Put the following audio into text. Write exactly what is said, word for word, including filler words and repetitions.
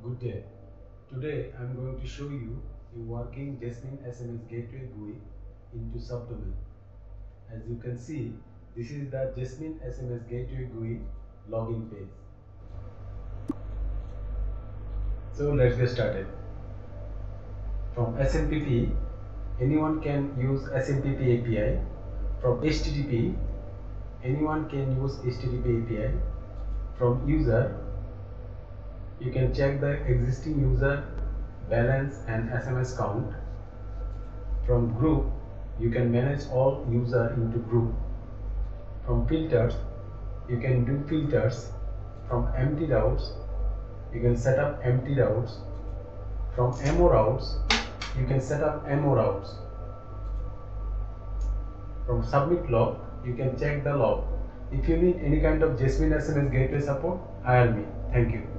Good day. Today I am going to show you a working Jasmin S M S Gateway G U I into subdomain. As you can see, this is the Jasmin S M S Gateway G U I login page. So let's get started. From S M P P, anyone can use S M P P A P I. From H T T P, anyone can use H T T P A P I. From user, you can check the existing user balance and S M S count. From group, you can manage all user into group. From filters, you can do filters. From empty routes, you can set up empty routes. From M O routes, you can set up M O routes. From submit log, you can check the log. If you need any kind of Jasmin S M S Gateway support, hire me. Thank you.